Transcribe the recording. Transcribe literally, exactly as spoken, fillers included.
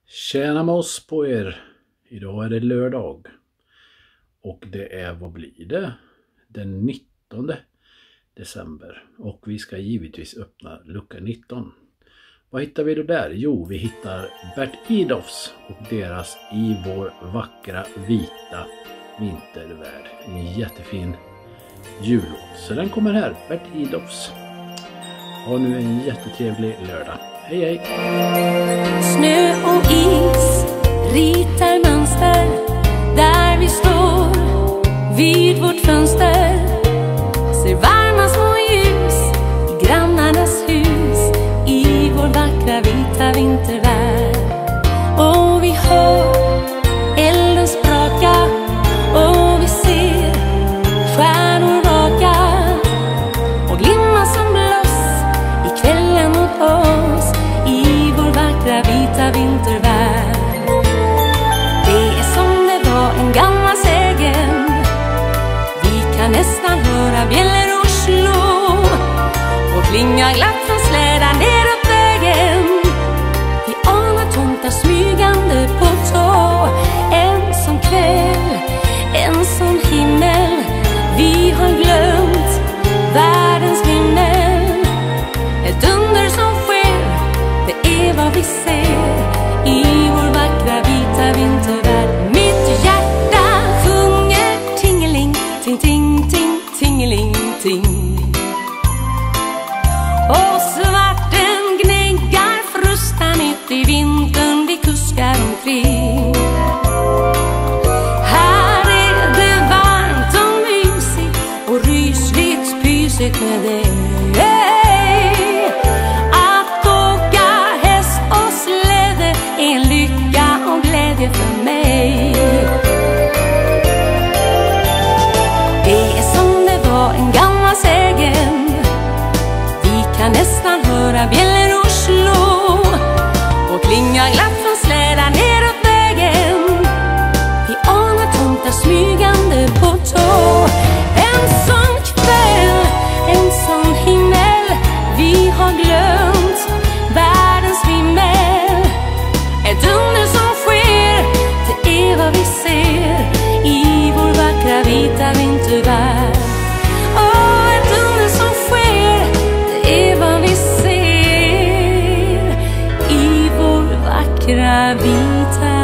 Tjena med oss på er. Idag är det lördag. Och det är, vad blir det? Den nittonde december. Och vi ska givetvis öppna lucka nitton. Vad hittar vi då där? Jo, vi hittar Bert Idolfs och deras I vår vackra vita vintervärld. En jättefin jullåt. Så den kommer här, Bert Idolfs. Ha nu en jättetrevlig lördag. Hej hej! Snö och is ritar mönster där vi står vid vårt fönster. Ser varma små ljus i grannarnas hus i vår vackra vita vintervärld. Och vi hör elden spraka och vi ser stjärnor raka och glimma som blås i kvällen mot oss i vår vackra vita vintervärld. Det är som det var en gammal sägen. Vi kan nästan höra bjällror slå och klinga glatt från slädan neråt vägen. Vi anar tomtar smygande på tå. En sån kväll, en sån himmel. Vi har glömt världens himmel. Ett under som sker, det är vad vi ser i vår vackra vita vintervärld. Mitt hjärta sjunger tingeling, ting, ting, ting, tingeling, ting. Och svarten gnäggar frustar mitt i vintern vi kuskar omkring. Här är det varmt och mysigt och rysligt pysigt med dig. Att åka häst och släde är en lycka och glädje för mig. Det är som det var en gammal sägen. Vi kan nästan höra bjällror slå och klinga glatt från slädan neråt vägen. Vi anar tomtar smygande på tå. En sån kväll, en sån himmel. Vi har glömt världens himmel. Ett under som sker, det är vad vi ser i vår vackra vita vintervärld. Åh, ett under som sker, det är vad vi ser i vår vackra vita